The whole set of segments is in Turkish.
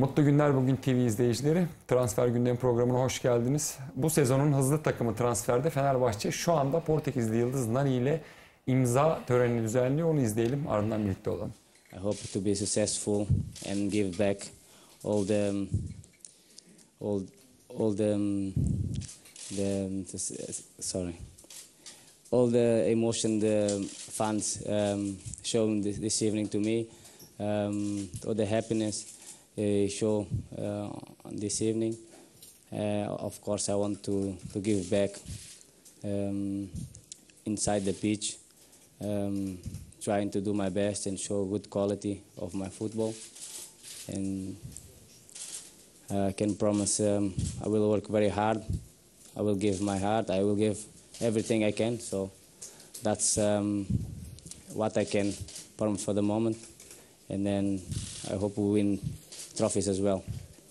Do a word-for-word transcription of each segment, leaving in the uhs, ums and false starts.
Mutlu günler bugün T V izleyicileri. Transfer Gündemi programına hoş geldiniz. Bu sezonun hızlı takımı transferde Fenerbahçe şu anda Portekizli yıldız Nani ile imza törenini düzenliyor. Onu izleyelim, ardından birlikte olalım. I hope to be successful and give back all the all all the the, the sorry all the emotion the fans um, shown this, this evening to me, um, all the happiness uh, show uh, this evening. Uh, of course, I want to to give back um, inside the pitch. Um, trying to do my best and show good quality of my football, and I can promise um, I will work very hard. I will give my heart. I will give everything I can. So that's um, what I can promise for the moment, and then I hope we win trophies as well.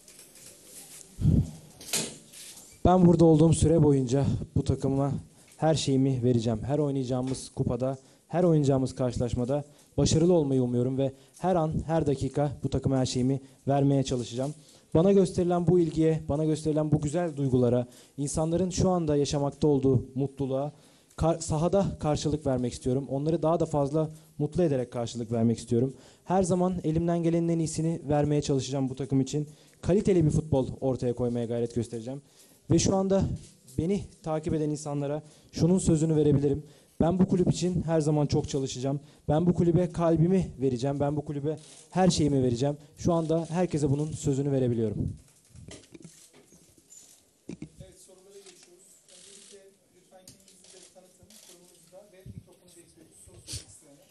Ben burada olduğum süre boyunca bu takıma her şeyimi vereceğim. Her oynayacağımız kupada, her oynayacağımız karşılaşmada başarılı olmayı umuyorum ve her an, her dakika bu takıma her şeyimi vermeye çalışacağım. Bana gösterilen bu ilgiye, bana gösterilen bu güzel duygulara, insanların şu anda yaşamakta olduğu mutluluğa kar- sahada karşılık vermek istiyorum. Onları daha da fazla mutlu ederek karşılık vermek istiyorum. Her zaman elimden gelenin en iyisini vermeye çalışacağım bu takım için. Kaliteli bir futbol ortaya koymaya gayret göstereceğim. Ve şu anda beni takip eden insanlara şunun sözünü verebilirim. Ben bu kulüp için her zaman çok çalışacağım. Ben bu kulübe kalbimi vereceğim. Ben bu kulübe her şeyimi vereceğim. Şu anda herkese bunun sözünü verebiliyorum. Evet, sorulara geçiyoruz. Öncelikle lütfen kendinizi de tanıtın, sorunuzu da ve mikrofonu bekliyoruz. Soru sormak isteyenler.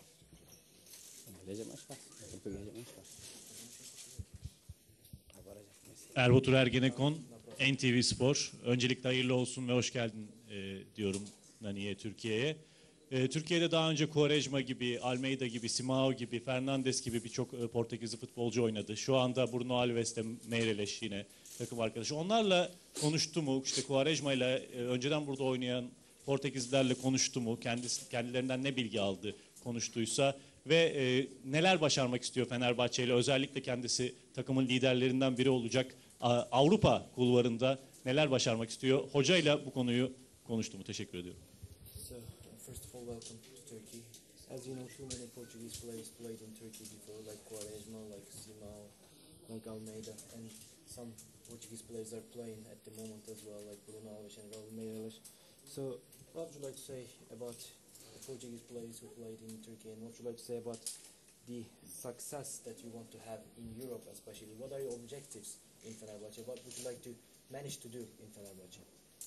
Erbatur Ergenekon, N T V Spor. Öncelikle hayırlı olsun ve hoş geldin e, diyorum Nani'ye, Türkiye'ye. E, Türkiye'de daha önce Quaresma gibi, Almeida gibi, Simao gibi, Fernandes gibi birçok e, Portekizli futbolcu oynadı. Şu anda Bruno Alves'te Meireles yine takım arkadaşı. Onlarla konuştu mu? İşte Quaresma ile e, önceden burada oynayan Portekizlilerle konuştu mu? Kendisi, kendilerinden ne bilgi aldı, konuştuysa ve e, neler başarmak istiyor Fenerbahçe ile? Özellikle kendisi takımın liderlerinden biri olacak. A, Avrupa kulvarında neler başarmak istiyor? Hocayla bu konuyu konuştu mu? Teşekkür ediyorum. So, first of all, welcome to Turkey. As you know, too many Portuguese players played in Turkey before, like Quaresma, like Simao, like Almeida, and some Portuguese players are playing at the moment as well, like Bruno Alves and Raul Meireles. So, what would you like to say about the Portuguese players who played in Turkey, and what would you like to say about the success that you want to have in Europe, especially? What are your objectives in Fenerbahce? What would you like to manage to do in Fenerbahce?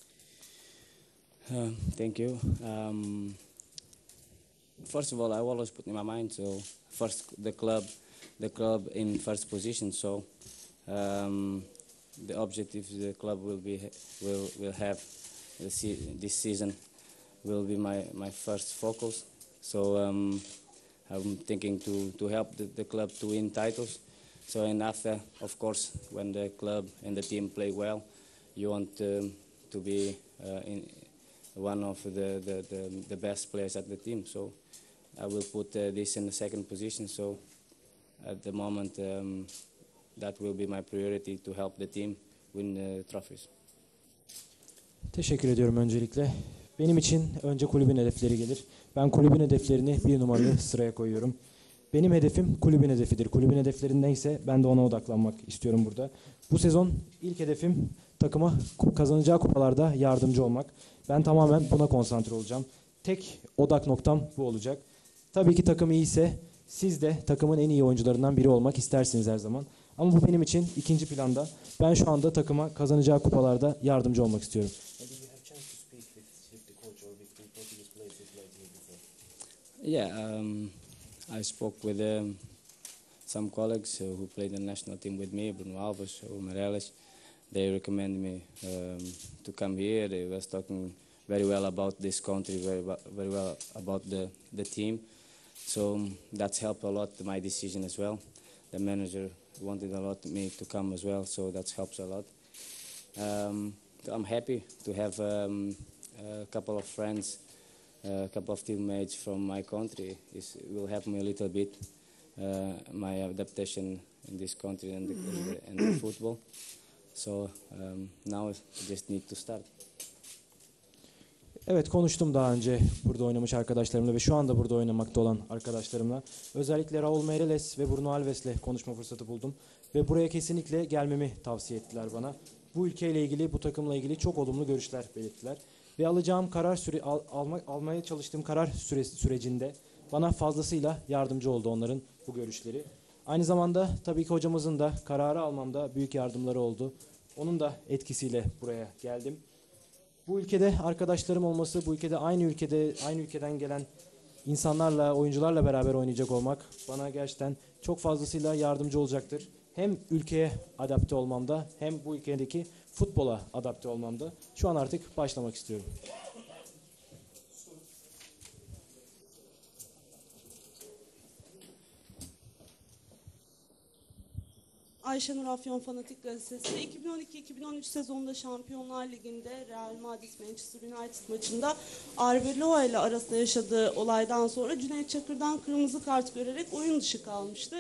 Uh, thank you. Um, first of all, I always put in my mind, so first the club, the club in first position. So um, the objective the club will be will will have this season will be my my first focus. So um, I'm thinking to to help the, the club to win titles. So and after, of course, when the club and the team play well, you want um, to be uh, in. one of the, the, the, the best players at the team. So I will put uh, this in the second position. So at the moment, um, that will be my priority to help the team win uh, trophies. Teşekkür ediyorum öncelikle. Benim için önce kulübün hedefleri gelir. Ben kulübün hedeflerini bir numaralı sıraya koyuyorum. Benim hedefim kulübün hedefidir. Kulübün hedefleri neyse ben de ona odaklanmak istiyorum burada. Bu sezon ilk hedefim takıma kazanacağı kupalarda yardımcı olmak. Ben tamamen buna konsantre olacağım. Tek odak noktam bu olacak. Tabii ki takım iyiyse siz de takımın en iyi oyuncularından biri olmak istersiniz her zaman. Ama bu benim için ikinci planda. Ben şu anda takıma kazanacağı kupalarda yardımcı olmak istiyorum. Yeah, um, I spoke with um, some colleagues uh, who played the national team with me, Bruno Alves, Raul Meireles. They recommended me um, to come here. They was talking very well about this country, very, very well about the, the team. So um, that's helped a lot my decision as well. The manager wanted a lot me to come as well, so that helps a lot. Um, I'm happy to have um, a couple of friends, a couple of teammates from my country. It will help me a little bit, uh, my adaptation in this country and the, and the, and the football. So um, now we just need to start. Evet, konuştum daha önce burada oynamış arkadaşlarımla ve şu anda burada oynamakta olan arkadaşlarımla. Özellikle Raul Meireles ve Bruno Alves'le konuşma fırsatı buldum. Ve buraya kesinlikle gelmemi tavsiye ettiler bana. Bu ülkeyle ilgili, bu takımla ilgili çok olumlu görüşler belirttiler. Ve alacağım karar süre, al, alma, almaya çalıştığım karar süre, sürecinde bana fazlasıyla yardımcı oldu onların bu görüşleri. Aynı zamanda tabii ki hocamızın da kararı almamda büyük yardımları oldu. Onun da etkisiyle buraya geldim. Bu ülkede arkadaşlarım olması, bu ülkede aynı ülkede aynı ülkeden gelen insanlarla, oyuncularla beraber oynayacak olmak bana gerçekten çok fazlasıyla yardımcı olacaktır. Hem ülkeye adapte olmamda hem bu ülkedeki futbola adapte olmamda. Şu an artık başlamak istiyorum. Ayşenur Afyon Fanatik Gazetesi iki bin on iki iki bin on üç sezonunda Şampiyonlar Ligi'nde Real Madrid Manchester United maçında Arbeloa ile arasında yaşadığı olaydan sonra Cüneyt Çakır'dan kırmızı kart görerek oyun dışı kalmıştı.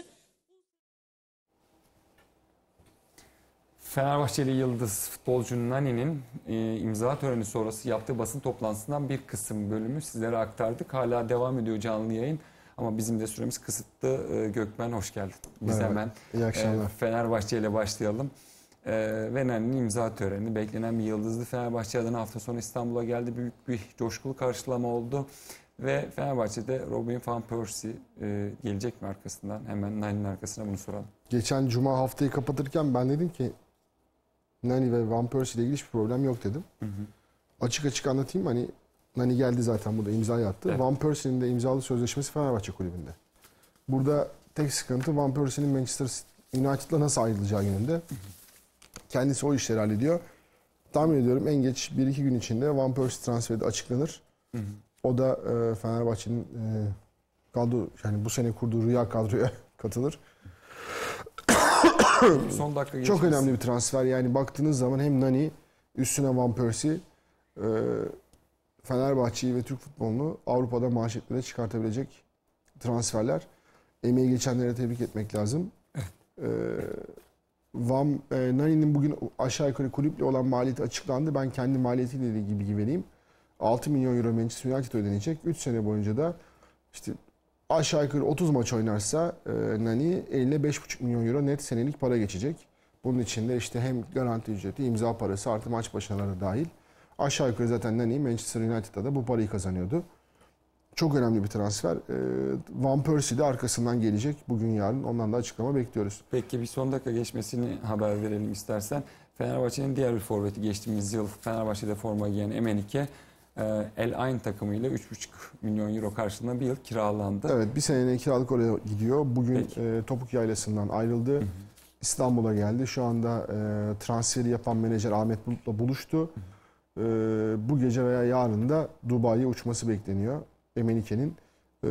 Fenerbahçeli yıldız futbolcu Nani'nin e, imza töreni sonrası yaptığı basın toplantısından bir kısım bölümü sizlere aktardık. Hala devam ediyor canlı yayın. Ama bizim de süremiz kısıtlı. Ee, Gökmen hoş geldin. Biz Merhaba, hemen iyi akşamlar. e, Fenerbahçe ile başlayalım. E, ve Nani'nin imza töreni. Beklenen bir yıldızlı Fenerbahçe adına hafta sonu İstanbul'a geldi. Büyük bir coşkulu karşılama oldu. Ve Fenerbahçe'de Robin van Persie e, gelecek mi arkasından? Hemen Nani'nin arkasına bunu soralım. Geçen cuma haftayı kapatırken ben dedim ki Nani ve Van Persie ile ilgili hiçbir problem yok dedim. Hı hı. Açık açık anlatayım, hani Nani geldi zaten, burada imza attı. Evet. Van Persie'nin de imzalı sözleşmesi Fenerbahçe kulübünde. Burada tek sıkıntı Van Persie'nin Manchester United'la nasıl ayrılacağı yönünde. Hı hı. Kendisi o işleri hallediyor. Tahmin ediyorum en geç bir iki gün içinde Van Persie transferi de açıklanır. Hı hı. O da e, Fenerbahçe'nin e, kadro, yani bu sene kurduğu rüya kadroya katılır. Son dakika Çok geçmesi. önemli bir transfer. Yani baktığınız zaman hem Nani üstüne Van Persie e, Fenerbahçe'yi ve Türk futbolunu Avrupa'da manşetlere çıkartabilecek transferler. Emeği geçenlere tebrik etmek lazım. e, Van e, Nani'nin bugün aşağı yukarı kulüple olan maliyeti açıklandı. Ben kendi maliyetiyle ilgili bilgi vereyim. altı milyon euro Manchester United ödenecek. üç sene boyunca da işte aşağı yukarı otuz maç oynarsa e, Nani eline beş buçuk milyon euro net senelik para geçecek. Bunun içinde işte hem garanti ücreti, imza parası artı maç başarıları dahil. Aşağı yukarı zaten Nani Manchester United'da da bu parayı kazanıyordu. Çok önemli bir transfer. E, Van Persie de arkasından gelecek. Bugün yarın ondan da açıklama bekliyoruz. Peki bir son dakika geçmesini haber verelim istersen. Fenerbahçe'nin diğer bir forveti geçtiğimiz yıl Fenerbahçe'de forma giyen Emenike El Ain takımıyla üç buçuk milyon euro karşılığında bir yıl kiralandı. Evet, bir seneye kiralık oraya gidiyor. Bugün e, Topuk Yaylası'ndan ayrıldı. Hı hı. İstanbul'a geldi. Şu anda e, transferi yapan menajer Ahmet Bulut'la buluştu. Hı hı. E, bu gece veya yarın da Dubai'ye uçması bekleniyor Emenike'nin. E,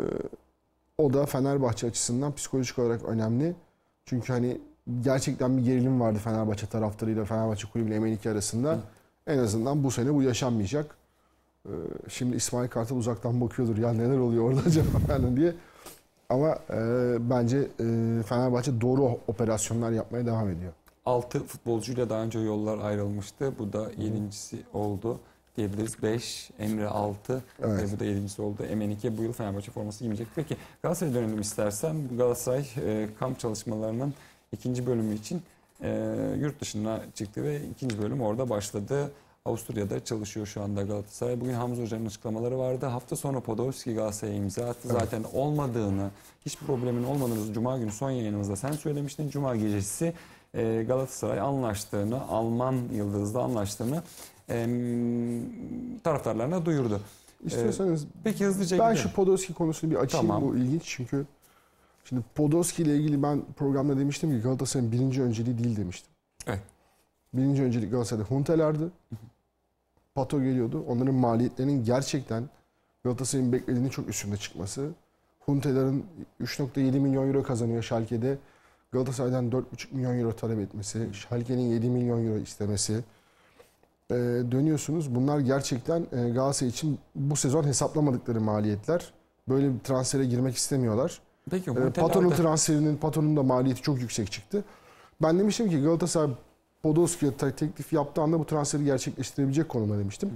o da Fenerbahçe açısından psikolojik olarak önemli. Çünkü hani gerçekten bir gerilim vardı Fenerbahçe taraftarıyla Fenerbahçe kulübüyle Emenike arasında. Hı. En azından bu sene bu yaşanmayacak. Şimdi İsmail Kartal uzaktan bakıyordur, ya neler oluyor orada acaba falan diye. Ama e, bence e, Fenerbahçe doğru operasyonlar yapmaya devam ediyor. altı futbolcuyla daha önce yollar ayrılmıştı. Bu da yedincisi oldu diyebiliriz. beş, Emre altı Evet. ve bu da yedincisi oldu. Emenike bu yıl Fenerbahçe forması giymeyecek. Peki Galatasaray'a dönelim istersen. Galatasaray e, kamp çalışmalarının ikinci bölümü için e, yurt dışına çıktı ve ikinci bölüm orada başladı. Avusturya'da çalışıyor şu anda Galatasaray. Bugün Hamza Hoca'nın açıklamaları vardı. Hafta sonu Podolski Galatasaray'a imza attı. Evet. Zaten olmadığını, hiçbir problemin olmadığını Cuma günü son yayınımızda sen söylemiştin. Cuma gecesi e, Galatasaray anlaştığını, Alman Yıldız'la anlaştığını e, taraftarlarına duyurdu. İstiyorsanız E, peki hızlıca ben gidelim. şu Podolski konusunu bir açayım. Tamam. Bu ilginç çünkü şimdi Podolski ile ilgili ben programda demiştim ki Galatasaray'ın birinci önceliği değil demiştim. Evet. Birinci öncelik Galatasaray'da Hunteler'di. Pato geliyordu. Onların maliyetlerinin gerçekten Galatasaray'ın beklediğinin çok üstünde çıkması. Hunteler'in üç nokta yedi milyon euro kazanıyor Schalke'de. Galatasaray'dan dört buçuk milyon euro talep etmesi. Schalke'nin yedi milyon euro istemesi. Ee, dönüyorsunuz. Bunlar gerçekten e, Galatasaray için bu sezon hesaplamadıkları maliyetler. Böyle bir transfere girmek istemiyorlar. Peki Ee, Huntelaar'da- Pato'nun transferinin, Pato'nun da maliyeti çok yüksek çıktı. Ben demiştim ki Galatasaray Podolski'ye teklif yaptığı anda bu transferi gerçekleştirebilecek konuma demiştim.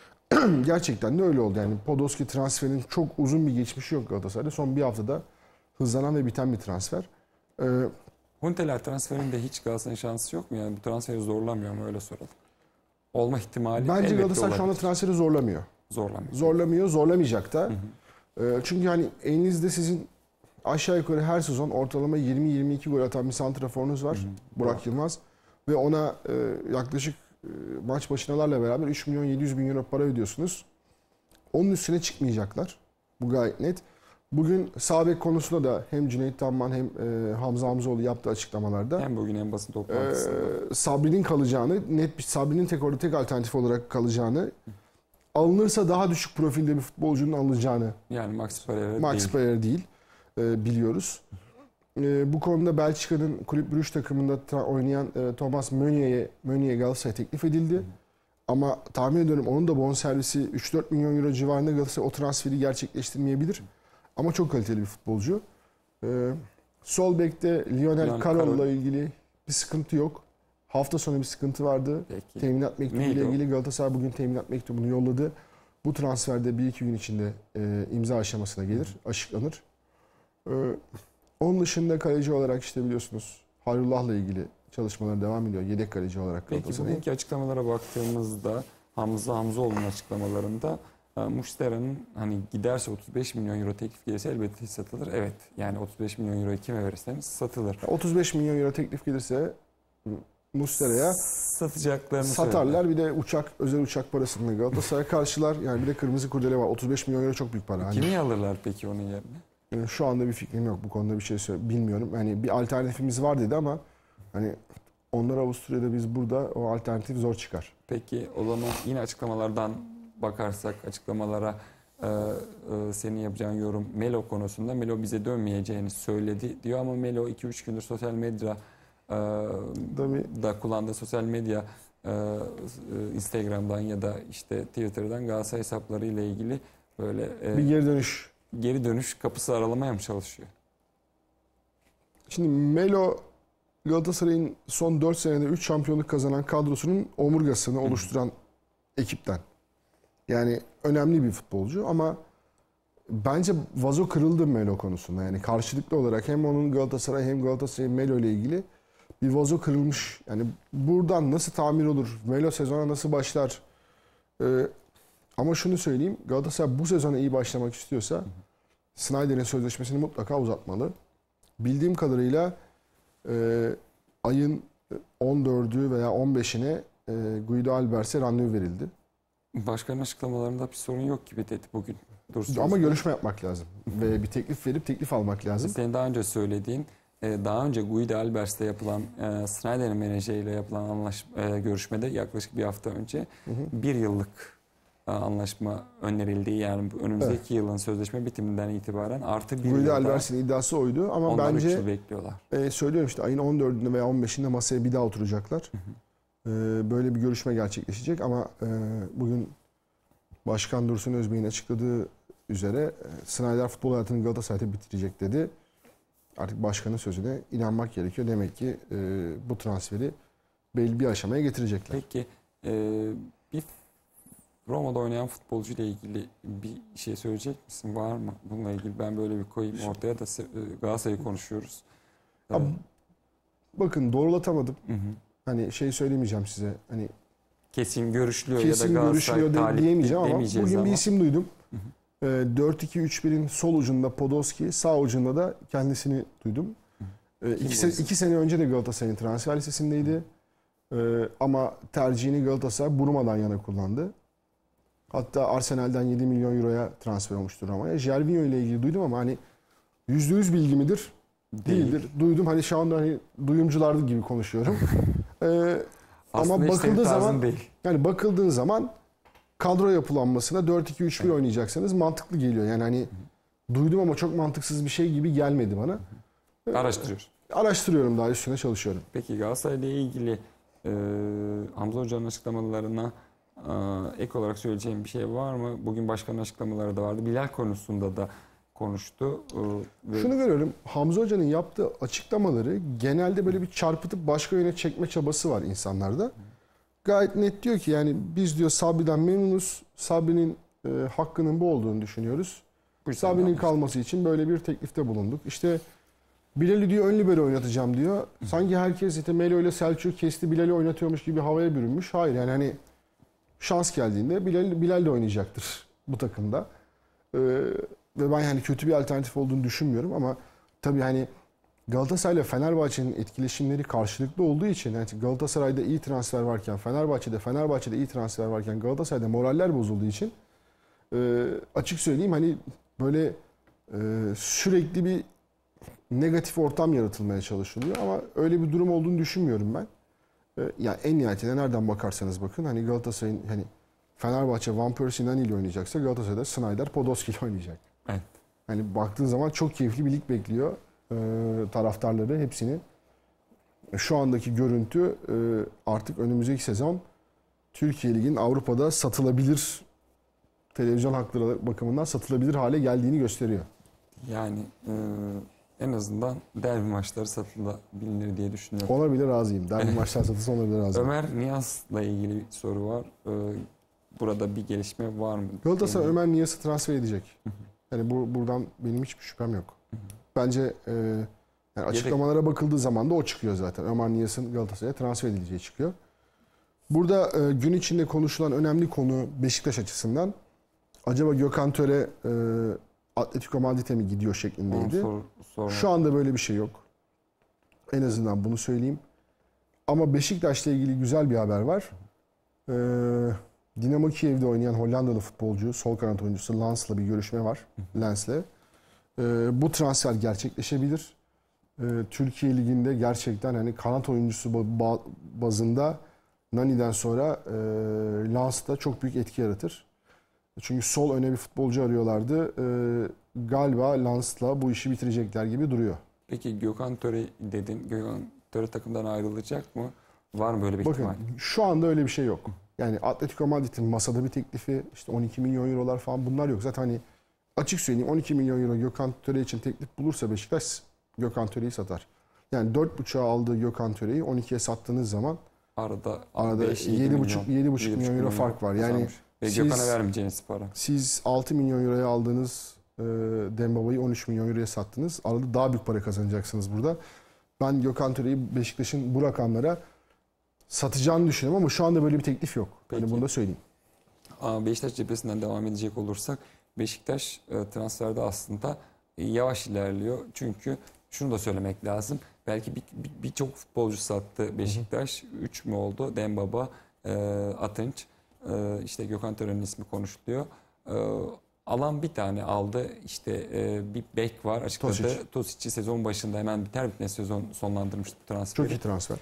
Gerçekten de öyle oldu. Yani Podolski transferinin çok uzun bir geçmişi yok Galatasaray'da. Son bir haftada hızlanan ve biten bir transfer. Ee, Huntelaar transferinde hiç Galatasaray'ın şansı yok mu? Yani bu transferi zorlamıyor mu? Öyle soralım. Olma ihtimali bence elbette Galatasaray şu anda olabilir. transferi zorlamıyor. Zorlamıyor. Zorlamıyor, zorlamayacak da. Ee, çünkü hani elinizde sizin aşağı yukarı her sezon ortalama yirmi yirmi iki gol atan bir santraforunuz var. Burak Yılmaz. Ve ona e, yaklaşık e, maç başınalarla beraber üç milyon yedi yüz bin euro para ödüyorsunuz. Onun üstüne çıkmayacaklar. Bu gayet net. Bugün sağ bek konusunda da hem Cüneyt Tanman hem e, Hamza Hamzoğlu yaptığı açıklamalarda Hem bugün en basın toplantısında. e, Sabri'nin kalacağını, net bir Sabri'nin tek orada tek alternatif olarak kalacağını, alınırsa daha düşük profilde bir futbolcunun alınacağını, Yani Max Pereira Max değil. Pereira değil, e, biliyoruz. E, bu konuda Belçika'nın Kulüp Brugge takımında tra- oynayan e, Thomas Meunier'e Meunier Galatasaray'a teklif edildi. Ama tahmin ediyorum onun da bonservisi üç dört milyon euro civarında, Galatasaray o transferi gerçekleştirmeyebilir. Ama çok kaliteli bir futbolcu. E, sol bekte Lionel Lionel Carroll'la Carroll. ilgili bir sıkıntı yok. Hafta sonu bir sıkıntı vardı. Peki. Teminat mektubu Neydi ile o? ilgili Galatasaray bugün teminat mektubunu yolladı. Bu transferde bir iki gün içinde e, imza aşamasına gelir, açıklanır. E, onun dışında kaleci olarak işte biliyorsunuz Hayrullah'la ilgili çalışmalar devam ediyor. Yedek kaleci olarak Peki Galatasaray'ın. bugünkü açıklamalara baktığımızda Hamza Hamzoğlu'nun açıklamalarında e, Mustera'nın hani giderse otuz beş milyon euro teklif gelirse elbette satılır. Evet yani otuz beş milyon euroyu kime verirseniz satılır. otuz beş milyon euro teklif gelirse Mustera'ya Satacaklarını satarlar. Bir de uçak, özel uçak parasını Galatasaray karşılar. Yani bir de kırmızı kurdele var. otuz beş milyon euro çok büyük para. Hani, Kimi alırlar peki onun yerine? e, şu anda bir fikrim yok. Bu konuda bir şey söyle bilmiyorum. Yani bir alternatifimiz var dedi ama hani onlar Avusturya'da, biz burada, o alternatif zor çıkar. Peki o zaman yine açıklamalardan bakarsak açıklamalara e, e, senin yapacağın yorum Melo konusunda. Melo bize dönmeyeceğini söyledi diyor ama Melo iki üç gündür sosyal medya e, Tabii. da kullandığı sosyal medya e, e, Instagram'dan ya da işte Twitter'dan Galatasaray hesapları ile ilgili böyle e, Bir geri dönüş. geri dönüş kapısı aralamaya mı çalışıyor? Şimdi Melo Galatasaray'ın son dört senede üç şampiyonluk kazanan kadrosunun omurgasını oluşturan ekipten. Yani önemli bir futbolcu ama bence vazo kırıldı Melo konusunda. Yani karşılıklı olarak hem onun Galatasaray hem Galatasaray'ın Melo ile ilgili bir vazo kırılmış. Yani buradan nasıl tamir olur? Melo sezona nasıl başlar? Ee, ama şunu söyleyeyim. Galatasaray bu sezona iyi başlamak istiyorsa Snyder'in sözleşmesini mutlaka uzatmalı. Bildiğim kadarıyla e, ayın on dördü veya on beşine e, Guido Albert'e randevu verildi. Başkanın açıklamalarında bir sorun yok gibi dedi bugün. Dursun Ama Özbek. görüşme yapmak lazım. Ve bir teklif verip teklif almak lazım. Senin daha önce söylediğin, e, daha önce Guido Albert'le yapılan, e, Snyder'in menajeriyle yapılan anlaş, e, görüşmede yaklaşık bir hafta önce bir yıllık e, anlaşma önerildiği, yani önümüzdeki yılın sözleşme bitiminden itibaren artı bir Guido yılda Albert'in iddiası oydu ama onlar üç bence yıl bekliyorlar. e, söylüyorum işte ayın on dördünde veya on beşinde masaya bir daha oturacaklar. E, böyle bir görüşme gerçekleşecek ama e, bugün Başkan Dursun Özbey'in açıkladığı üzere e, Snyder futbol hayatını Galatasaray'da bitirecek dedi. Artık başkanın sözüne inanmak gerekiyor. Demek ki e, bu transferi belli bir aşamaya getirecekler. Peki e, bir Roma'da oynayan futbolcu ile ilgili bir şey söyleyecek misin? Var mı? Bununla ilgili ben böyle bir koyayım ortaya da se- e, Galatasaray'ı konuşuyoruz. E, Abi, bakın doğrulatamadım. hı hı. Hani şey söylemeyeceğim size. Hani Kesin görüşülüyor kesin ya da Galatasaray görüşülüyor de, talip diyemeyeceğim ama demeyeceğiz bugün ama. bir isim duydum. Hı hı. Ee, dört iki üç birin sol ucunda Podolski, sağ ucunda da kendisini duydum. Ee, iki, bu se- isim? iki sene önce de Galatasaray'ın transfer listesindeydi. Ee, ama tercihini Galatasaray Bruma'dan yana kullandı. Hatta Arsenal'den yedi milyon euroya transfer olmuştur Roma'ya. Gervinho ile ilgili duydum ama hani yüzde yüz bilgi midir? Değil. Değildir. Duydum, hani şu anda hani duyumcular gibi konuşuyorum. Ee, Aslında ama hiç senin bakıldığı tarzın zaman değil. yani bakıldığı zaman kadro yapılanmasına dört iki üç bir oynayacaksanız mantıklı geliyor. Yani hani duydum ama çok mantıksız bir şey gibi gelmedi bana. Araştırıyor. Araştırıyorum, daha üstüne çalışıyorum. Peki Galatasaray ile ilgili e, Hamza Hoca'nın açıklamalarına e, ek olarak söyleyeceğim bir şey var mı? Bugün başkanın açıklamaları da vardı. Bilal konusunda da konuştu. Ee, ve Şunu görüyorum. Hamza Hoca'nın yaptığı açıklamaları genelde böyle bir çarpıtıp başka yöne çekme çabası var insanlarda. Gayet net diyor ki yani biz diyor Sabri'den memnunuz. Sabri'nin e, hakkının bu olduğunu düşünüyoruz. bu yüzden Sabri'nin almıştı. kalması için böyle bir teklifte bulunduk. İşte Bilal'i diyor ön libero oynatacağım diyor. Sanki herkes işte Melo ile Selçuk kesti Bilal'i oynatıyormuş gibi havaya bürünmüş. Hayır yani hani şans geldiğinde Bilal, Bilal de oynayacaktır bu takımda. Ee, ve ben yani kötü bir alternatif olduğunu düşünmüyorum ama tabii hani Galatasaray ile Fenerbahçe'nin etkileşimleri karşılıklı olduğu için yani Galatasaray'da iyi transfer varken Fenerbahçe'de Fenerbahçe'de iyi transfer varken Galatasaray'da moraller bozulduğu için e, açık söyleyeyim hani böyle e, sürekli bir negatif ortam yaratılmaya çalışılıyor ama öyle bir durum olduğunu düşünmüyorum ben. E, yani en nihayetinde nereden bakarsanız bakın hani Galatasaray'ın hani Fenerbahçe Van Persie Nani ile oynayacaksa Galatasaray'da Snyder Podolski ile oynayacak. Evet. Hani baktığın zaman çok keyifli bir lig bekliyor e, taraftarları hepsini. Şu andaki görüntü e, artık önümüzdeki sezon Türkiye Ligi'nin Avrupa'da satılabilir televizyon hakları bakımından satılabilir hale geldiğini gösteriyor. Yani e, en azından derbi maçları satılabilir diye düşünüyorum. Ona bile razıyım. Derbi maçlar satılsa ona bile razıyım. Ömer Niyaz'la ilgili bir soru var. Ee, burada bir gelişme var mı? Galatasaray Yani- Ömer Niyaz'ı transfer edecek. Yani bu, buradan benim hiçbir şüphem yok. Bence e, yani açıklamalara bakıldığı zaman da o çıkıyor zaten. Ömer Niyaz'ın Galatasaray'a transfer edileceği çıkıyor. Burada e, gün içinde konuşulan önemli konu Beşiktaş açısından acaba Gökhan Töre e, Atletico Madrid'e mi gidiyor Onu şeklindeydi. sor- sormak- Şu anda böyle bir şey yok. En azından bunu söyleyeyim. Ama Beşiktaş'la ilgili güzel bir haber var. Ee, Dinamo Kiev'de oynayan Hollandalı futbolcu, sol kanat oyuncusu Lans'la bir görüşme var. Lens'le. Ee, bu transfer gerçekleşebilir. Ee, Türkiye Ligi'nde gerçekten hani kanat oyuncusu ba- bazında Nani'den sonra e, Lans da çok büyük etki yaratır. Çünkü sol öne bir futbolcu arıyorlardı. Ee, galiba Lans'la bu işi bitirecekler gibi duruyor. Peki Gökhan Töre dedin. Gökhan Töre takımdan ayrılacak mı? Var mı böyle bir Bakın ihtimal? şu anda öyle bir şey yok. Yani Atletico Madrid'in masada bir teklifi işte on iki milyon eurolar falan bunlar yok. Zaten hani açık söyleyeyim on iki milyon euro Gökhan Töre için teklif bulursa Beşiktaş Gökhan Töre'yi satar. Yani dört buçuğa aldığı Gökhan Töre'yi on ikiye sattığınız zaman Arada, arada beş, yedi yedi milyon, buçuk yedi buçuk milyon euro fark var. Yani kazanmış. Ve siz- Gökhan'a vermeyeceğiniz para. siz altı milyon euroya aldığınız e, Dembaba'yı on üç milyon euroya sattınız. Arada daha büyük para kazanacaksınız burada. Ben Gökhan Töre'yi Beşiktaş'ın bu rakamlara satacağını düşünüyorum ama şu anda böyle bir teklif yok. Peki. Hani bunu da söyleyeyim. Ama Beşiktaş cephesinden devam edecek olursak Beşiktaş e, transferde aslında e, yavaş ilerliyor. Çünkü şunu da söylemek lazım. Belki birçok bir, birçok futbolcu sattı Beşiktaş. Üç mü oldu? Dembaba, e, Atınç, e, işte Gökhan Töre'nin ismi konuşuluyor. E, alan bir tane aldı. İşte e, bir bek var açıkladı. Tosic. Tosic'i sezon başında hemen biter bitmez sezon sonlandırmıştı bu transferi. Çok iyi transfer.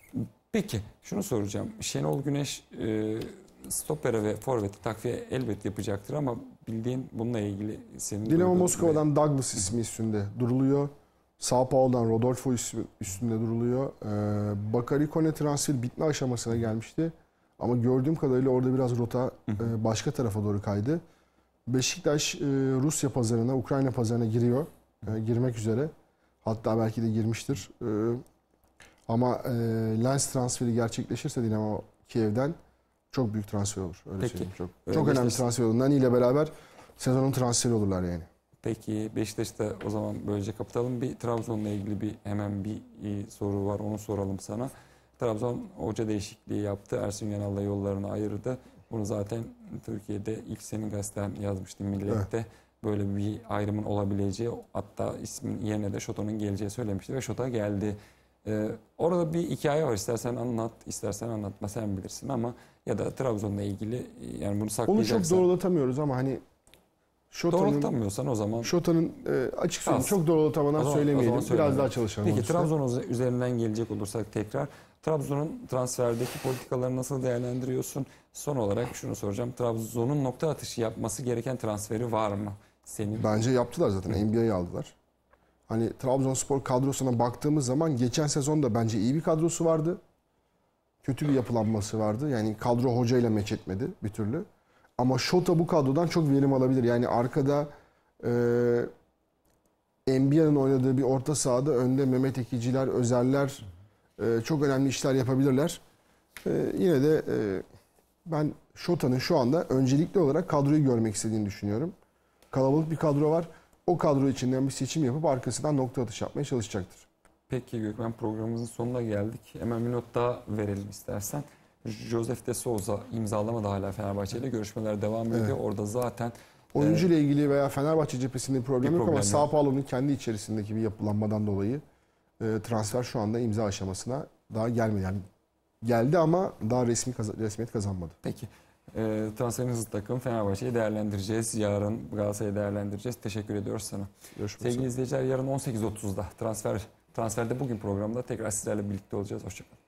Peki şunu soracağım. Şenol Güneş e, stopere ve forveti takviye elbet yapacaktır ama bildiğin bununla ilgili senin Dinamo duyduğun Moskova'dan Douglas ismi üstünde duruluyor. Sao Paulo'dan Rodolfo ismi üstünde duruluyor. Ee, Bakary Kone transferi bitme aşamasına gelmişti. Ama gördüğüm kadarıyla orada biraz rota e, başka tarafa doğru kaydı. Beşiktaş e, Rusya pazarına, Ukrayna pazarına giriyor. E, girmek üzere. Hatta belki de girmiştir. E, ama e, Lens transferi gerçekleşirse Dinamo Kiev'den çok büyük transfer olur. Öyle Peki. söyleyeyim. Çok, Ee, çok önemli Beşiktaş- transfer olur. Nani ile beraber sezonun transferi olurlar yani. Peki Beşiktaş'ta o zaman böylece kapatalım. Bir Trabzon'la ilgili bir hemen bir e, soru var. Onu soralım sana. Trabzon hoca değişikliği yaptı. Ersun Yanal'la yollarını ayırdı. Bunu zaten Türkiye'de ilk senin gazeten yazmıştın Millet'te. Böyle bir ayrımın olabileceği, hatta ismin yerine de Şoto'nun geleceği söylemişti ve Şoto geldi. Ee, orada bir hikaye var. İstersen anlat, istersen anlatma, sen bilirsin ama ya da Trabzon'la ilgili e, yani bunu Onu saklayacaksan. çok doğrulatamıyoruz ama hani Şota'nın Doğrultamıyorsan o zaman. Şota'nın e, açık söyleyeyim Kalsın. çok doğrultamadan O zaman- o söylemeyelim. zaman Biraz söylemeyelim. daha çalışalım. Peki onun üstüne. Trabzon üzerinden gelecek olursak tekrar. Trabzon'un transferdeki politikalarını nasıl değerlendiriyorsun? Son olarak şunu soracağım. Trabzon'un nokta atışı yapması gereken transferi var mı? Senin Bence yaptılar zaten. N B A'yı aldılar. Hani Trabzonspor kadrosuna baktığımız zaman geçen sezon da bence iyi bir kadrosu vardı. Kötü bir yapılanması vardı. Yani kadro hocayla meç etmedi bir türlü. Ama Şota bu kadrodan çok verim alabilir. Yani arkada e, Enbia'nın oynadığı bir orta sahada önde Mehmet Ekiciler, Özerler e, çok önemli işler yapabilirler. E, yine de e, ben Şota'nın şu anda öncelikli olarak kadroyu görmek istediğini düşünüyorum. Kalabalık bir kadro var. O kadro içinden bir seçim yapıp arkasından nokta atış yapmaya çalışacaktır. Peki Gökmen, programımızın sonuna geldik. Hemen bir not daha verelim istersen. Josef de Souza imzalamadı hala Fenerbahçe ile. Görüşmeler devam ediyor. Evet. Orada zaten Oyuncu ile ilgili veya Fenerbahçe cephesinde bir problem Bir yok ama problem yok. Sao Paulo'nun kendi içerisindeki bir yapılanmadan dolayı e, transfer şu anda imza aşamasına daha gelmedi. Yani geldi ama daha resmi kaz- resmiyet kazanmadı. peki e, transferin hızlı takım Fenerbahçe'yi değerlendireceğiz. Yarın Galatasaray'ı değerlendireceğiz. Teşekkür ediyoruz sana. Görüşmek Sevgili üzere. izleyiciler, yarın on sekiz otuzda transfer transferde bugün programda tekrar sizlerle birlikte olacağız. Hoşçakalın.